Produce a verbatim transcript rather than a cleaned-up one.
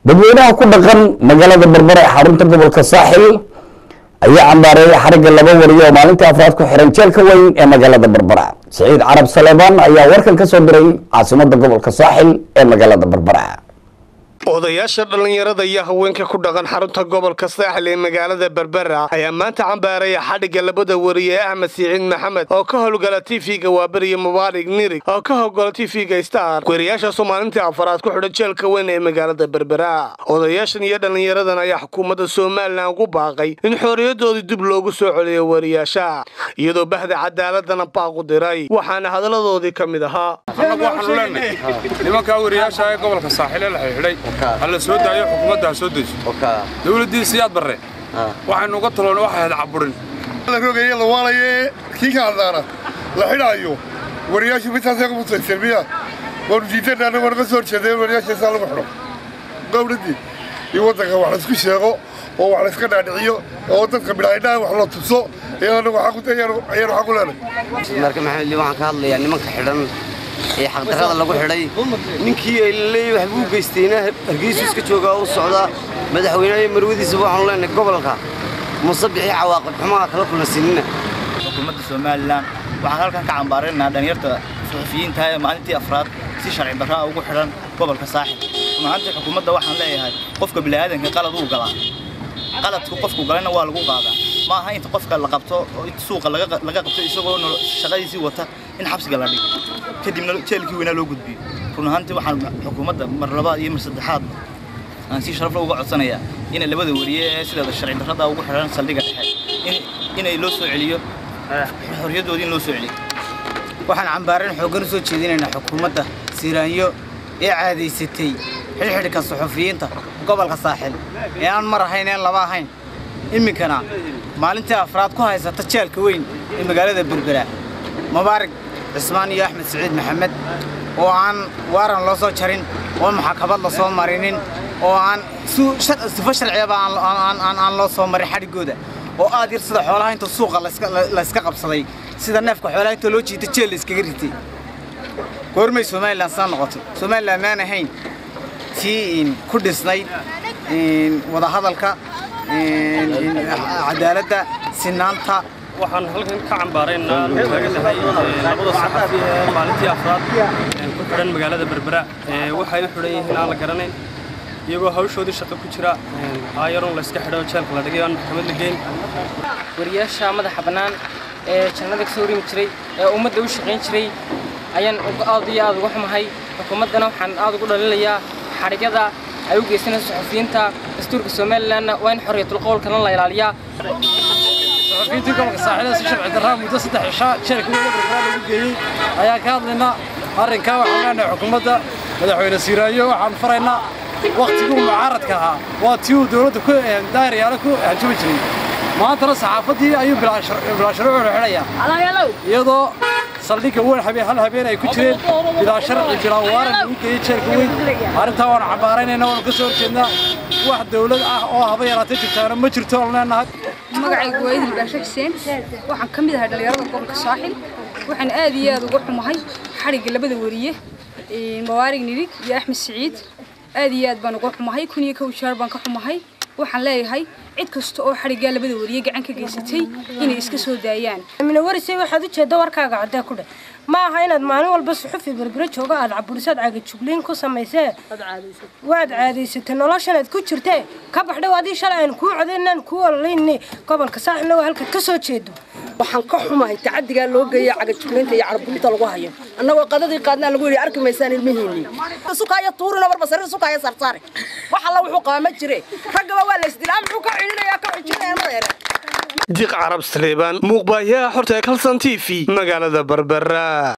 dadweynaha ku dhaqan magaalada Berbera ee xarunta gobolka Saaxil ayaa cambaareeyay xariga laba wariyo oo maalintii afraad ku xiran jeelka weyn ee magaalada Berbera. Saciid Carab Saleebaan ayaa warkan ka soo diray caasimadda gobolka Saaxil ee magaalada Berbera. odayaasha dhalinyarada iyo haweenka ku dhaqan xarunta gobolka Saaxil ee magaalada Berbera ayaa maanta cambaareeyay xariga labada wariye Axmed Saciid Maxamed oo ka howlgala T V-ga Waaberiye Mubaarak Nirig oo ka howlgala T V-ga Star. Wariyaasha Soomaaliyeed afraad ku xiran jeelka weyn ee magaalada Berbera. Odayaashan iyo dhalinyaradan ayaa xukuumadda Soomaaliland ugu baaqay in xorriyadoodii dib loogu soo celiyo wariyaasha iyadoo bahda cadaaladana baaq u diray. Waxaana hadaladoodii ka mid ahaa nimanka wariyaasha ee gobolka Saaxil la xidhay هلا سود أيه حكومة ده سود إيش؟ دولة دي سياد برا. واحد نقطة طلعنا واحد عبورين. لا كروك يلا والله يه كي كان دارا. لا حين أيوه. ورياش بيتها سيكون متسلسل بيا. ورجيتنا أنا ورقة صور شدة ورياش يسالم محرم. قبل دي. يوضع واحد سكوش ياقو أو واحد سكان عديو أو تتقبل عينا واحد تصو. يا أنا وحكوا تاني يا أنا حكوا لنا. مركب محل اللي وعن كهلا يعني ما كحرن. ee xaqdarada lagu xidhay ninkii ilaa waxbuu geystayna hargeysa iska jooga oo socda madaxweynaha marwadiisa waxaan leenahay gobolka musabixi cawaaqib xumaa kala kulnasiinna xukuumadda Soomaaliland waxaan halkan ka cambaareynaa dhalinyarada suxufiyiinta ee maalintii afraad si sharci darro ugu xiran gobolka Saaxil. maanta xukuumadda waxaan leeyahay qofka bilaadanka qalad uu galaa qaladku qofku galayna waa lagu qaadaa ma aha inta qofka la qabto oo suuqa laga laga qabto isagoo shaqadiisii wata in xabsiga la dhigo kadibna jeelkii weynaa loo gudbiyo. run ahaantii waxaan xukuumadda mar labaad iyo mar saddexaad aan si sharaf leh uga codsanayaa in labada wariye ee sida sharci darrada ugu xiran saldhigga dhexe in inay loo soo celiyo xorriyadoodii in loo soo celiyo. waxaan cambaareyn xooggan u soo jeedinaynaa xukuumadda Siiraanyo ee caadaysatay xilxidhka suxufiyiinta gobolka Saaxil ee aan mar ahayn ee laba ahayn iminkana maalintii afraad ku haysata jeelka weyn ee magaalada Berbera. Mubaarak Cismaan iyo Axmed Saciid Maxamed oo aan waaran loo soo jarin oo maxkamad la soo marinin oo aan sifa sharciya aan aan aan loo soo marin xadhigooda oo aad yar sida xoolaha inta suuqa la iska la iska qabsaday sida neefka xoolaha inta loo jiitay jeel iskaga ritay. goormay Soomaaliland saan noqotay Soomaaliland ma ahayn tiin ku dhisnay in wada hadalka in cadaaladda sinaanta. waxaan halkan ka cambaareynaa taaganahay labada saxafi ee maalintii afraad ku xiran magaalada Berbera ee waxay u xiran yihiin aan la garanayn iyagoo hawshoodii shaqo ku jira ayaroon la iska xidho jeelka la dhigay aan maxkamad la geyn. wariyaasha madaxa bannaan ee jannada ka soo rimi jiray ee ummadda u shaqayn jiray ayaan aad iyo aad uga xumahay. xukuumaddana waxaan aad ugu dhalilayaa xarigada ay u geysanayso suxufiyiinta dastuurka Soomaaliland waa in xorriyatul qowlkana la ilaaliyaa. suxufiyiinta gobolka Saaxil si sharci darro muddo saddex cisho jeelka weyn ee Berbera lagu geeyay ayaa ka hadlaynaa arrinka. waxaan leenahay xukuumadda madaxweyne Siiraanyo waxaan faraynaa waqtigii mucaaradka ahaa waa tii uu dawladda ku daayirayaal ku hanjumi jiray maantana saxaafadii ayuu bilaa sharci u xidhayaa iyadoo saldhigga weyn habeen hal habeen ay ku jireen bilaa sharci bilaa waaran lagu geeyay jeelka weyn. arrintaa waan cambaareynaa waan ka soo horjeednaa wax dawlad ah oo haba yaraatay jirtaana ma jirto oo leenahay. magacaygu waa Idil Baasha Xuseen waxaan ka mid ahay dhalinyarada gobolka Saaxil. waxaan aad iyo aad uga xumahay xariga labada wariye ee Mubaarak Nirig iyo Axmed Saciid. aad iyo aad baan uga xumahay kun iyo kow jeer baan ka xumahay. waxaan leeyahay cid kasta oo xariga labada wariye gacan ka geysatay inay iska soo daayaan. amina warisay waxaad u jeedaa warkaaga cadda ku dhig ma aha inaad maalin walba suxufi Berbera jooga aad caburisaad caga juglin ku samaysay waad caadaysatay noloshaad ku jirtay ka baxday waadii shalay aan ku codeynaan ku walaynay gobolka Saaxil waa halka ka soo jeedo. waxaan ka xumahay tacadiga loo geeyay caga juglinta iyo carburinta lagu hayo annagoo qadadii qaadnaa lagu yiri arki maysaan ilmihiinii sukaaya tuurina marba sarir sukaaya sarsaare waxa la wuxuu qaama jiray ragaba waa la isdilaa muxuu ka xilinayaa ka xijinaya madeere. Saciid Carab Saleebaan muuqbaaya xorta Kalsan T V magaalada Berbera.